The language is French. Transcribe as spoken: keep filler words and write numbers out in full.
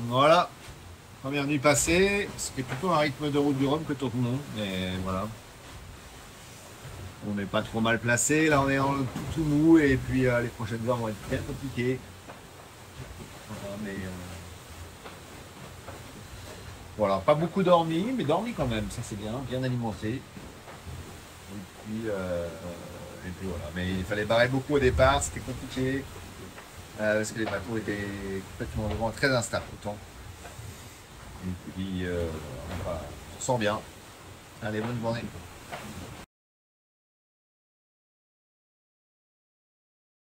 Voilà, première nuit passée, c'était plutôt un rythme de route du Rhum que Tournon, mais voilà. On n'est pas trop mal placé, là on est en tout, tout mou et puis euh, les prochaines heures vont être très compliquées. Voilà, mais euh, voilà, pas beaucoup dormi, mais dormi quand même, ça c'est bien, bien alimenté. Et puis, euh, et puis voilà, mais il fallait barrer beaucoup au départ, c'était compliqué, euh, parce que les bateaux étaient complètement vraiment très instables autant. Et puis, euh, on va- on s'en sent bien. Allez, bonne journée.